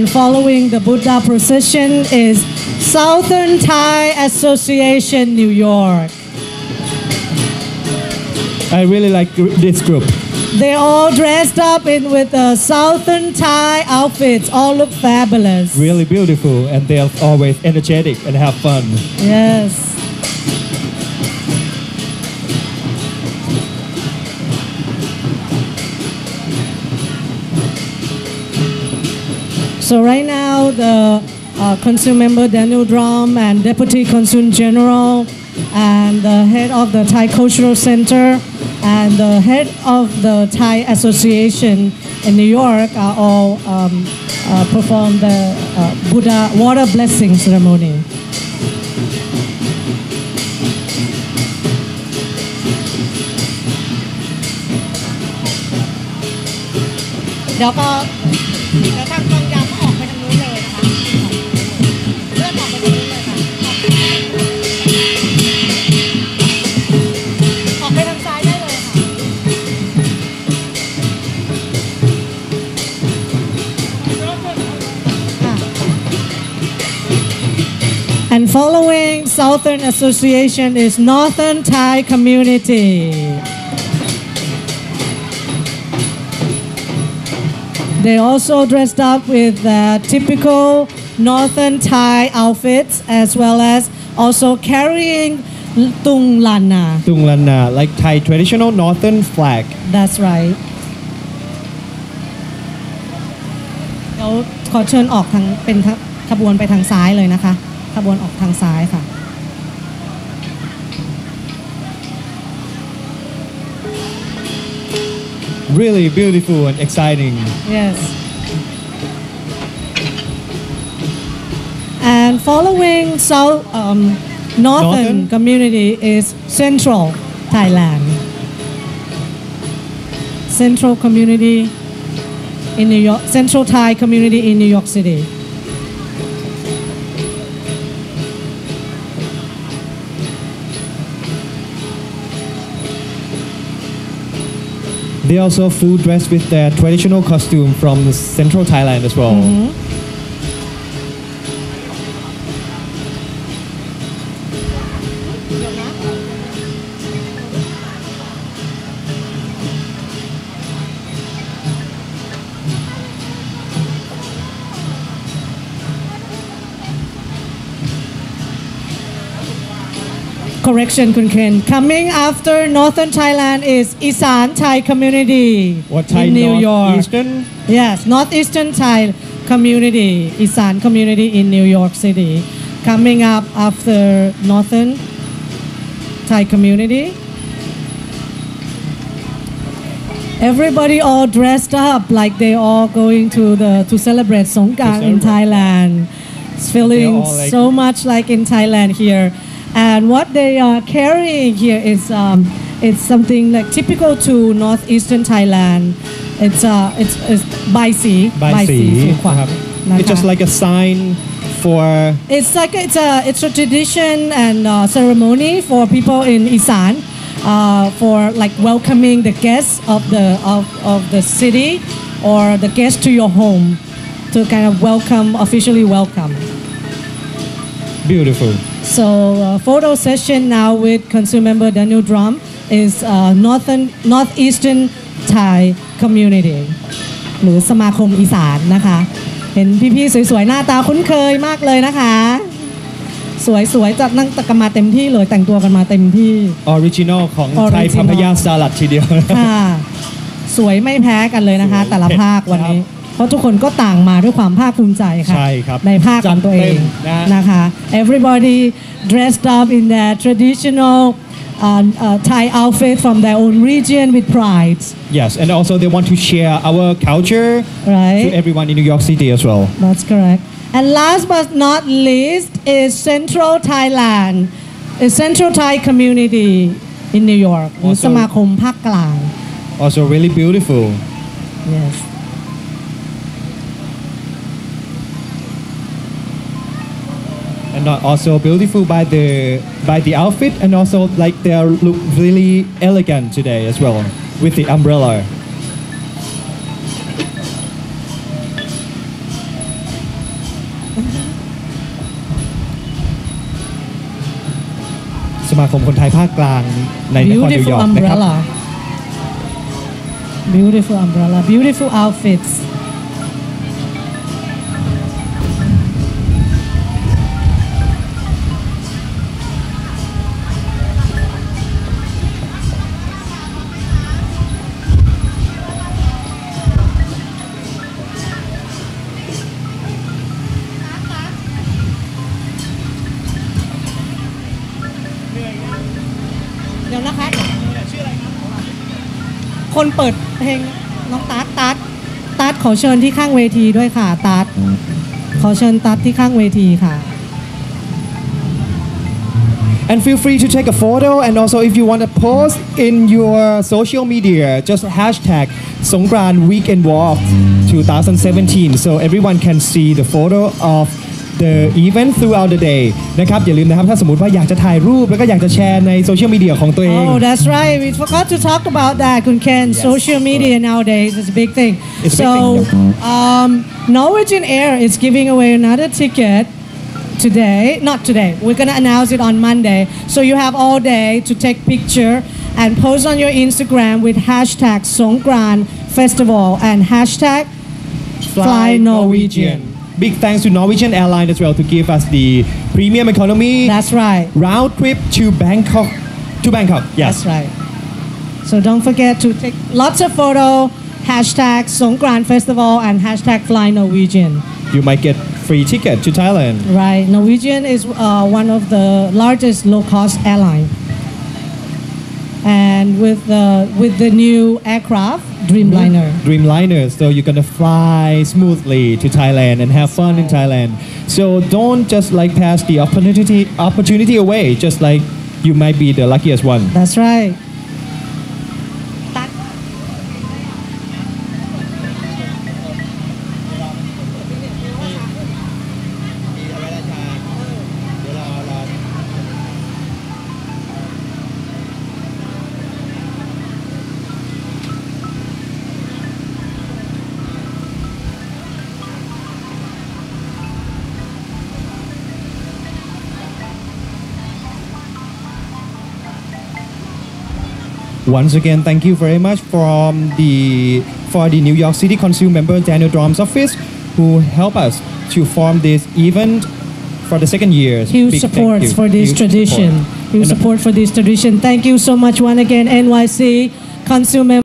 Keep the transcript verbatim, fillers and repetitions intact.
And following the Buddha procession is Southern Thai Association, New York. I really like gr- this group. They all dressed up in with uh, Southern Thai outfits. All look fabulous. Really beautiful, and they are always energetic and have fun. Yes. So right now, the uh, Consul member Daniel Drum and Deputy Consul General and the head of the Thai Cultural Center and the head of the Thai Association in New York are all um, uh, perform the uh, Buddha water blessing ceremony. เดี๋ยวก็เดี๋ยวทางกองยำออกไปทางนู้นเลยนะคะเลื่อนออกไปทางนู้นเลยค่ะออกไปทางซ้ายได้เลยค่ะ And following Southern Association is Northern Thai Community. They also dressed up with uh, typical Northern Thai outfits as well as also carrying tung lana. Tung Lana, like Thai traditional northern flag. That's right. เดี๋ยวขอเชิญออกทางเป็นขบวนไปทางซ้ายเลยนะคะขบวนออกทางซ้ายค่ะ Really beautiful and exciting. Yes. And following South um, Northern, Northern community is Central Thailand. Central community in New York, Central Thai community in New York City. They also full dressed with their traditional costume from central Thailand as well. Mm-hmm. Correction, Kun Ken. Coming after Northern Thailand is Isan Thai community What Thai in New York. Northeastern? Yes, Northeastern Thai community, Isan community in New York City. Coming up after Northern Thai community. Everybody all dressed up like they all going to the to celebrate Songkran in celebrate. Thailand. It's feeling all like- so much like in Thailand here. And what they are carrying here is um, it's something like typical to northeastern Thailand. It's uh, it's, it's Bai Si, บายสีสู่ขวัญครับนะคะ It's just like a sign for It's like it's a it's a tradition and uh, ceremony for people in Isan uh, for like welcoming the guests of the of, of the city or the guests to your home to kind of welcome officially welcome. beautiful. So uh, photo session now with Consul member Daniel Drum is uh, northern northeastern Thai community หรือสมาคมอีสานนะคะ เห็นพี่ๆสวยๆหน้าตาคุ้นเคยมากเลยนะคะ สวยๆจัดนั่งตะกันมาเต็มที่เลยแต่งตัวกันมาเต็มที่ Original ของ Original ไทยพัพยาสลัดทีเดียวค่ะสวยไม่แพ้กันเลยนะคะสวยแต่ละภาควันนี้ครับเพราะทุกคนก็ต่างมาด้วยความภาคภูมิใจค่ะใช่ครับในภาคของตัวเองจัดเต็มนะนะคะ everybody dressed up in their traditional uh, uh, Thai outfit from their own region with pride Yes, and also they want to share our culture right to everyone in New York City as well. that's correct and last but not least is Central Thailand is Central Thai community in New York หรือ Also- สมาคมภาคกลาง Also really beautiful. yes And not also beautiful by the by the outfit and also like they are look really elegant today as well with the umbrella. สมาคมคนไทยภาคกลางในนครนิวยอ Beautiful ร์กนะครับ umbrella. Beautiful umbrella. Beautiful outfits.เดี๋ยวนะคะคนเปิดเพลงน้องตั๊ดตั๊ดตั๊ดขอเชิญที่ข้างเวทีด้วยค่ะตั๊ดขอเชิญตั๊ดที่ข้างเวทีค่ะ And feel free to take a photo, and also if you want to post in your social media, just hashtag Songkran Weekend Walk twenty seventeen so everyone can see the photo of the event throughout the day นะครับอย่าลืมนะครับถ้าสมมติว่าอยากจะถ่ายรูปแล้วก็อยากจะแชร์ในโซเชียลมีเดียของตัวเอง Oh, that's right. We forgot to talk about that, Kun Ken. Social media nowadays is a big thing. It's a big so, thing, um, Norwegian Air is giving away another ticket today. Not today. We're gonna announce it on Monday. So you have all day to take picture and post on your Instagram with hashtag Songkran Festival and hashtag Fly Norwegian. Big thanks to Norwegian Airlines as well to give us the premium economy That's right. round trip to Bangkok. To Bangkok, yes. That's right. So don't forget to take lots of photo, hashtag Songkran Festival and hashtag Fly Norwegian. You might get free ticket to Thailand. Right. Norwegian is uh, one of the largest low-cost airline. And with the with the new aircraft, Dreamliner. Dreamliner, so you're gonna fly smoothly to Thailand and have fun in Thailand. So don't just like pass the opportunity opportunity away. Just like you might be the luckiest one. That's right. Once again, thank you very much from the for the New York City Council member Daniel Drum's office who helped us to form this event for the second year. Huge Big thank support you. for this Huge tradition. support. Huge And- support for this tradition. Thank you so much once again, N Y C Council member.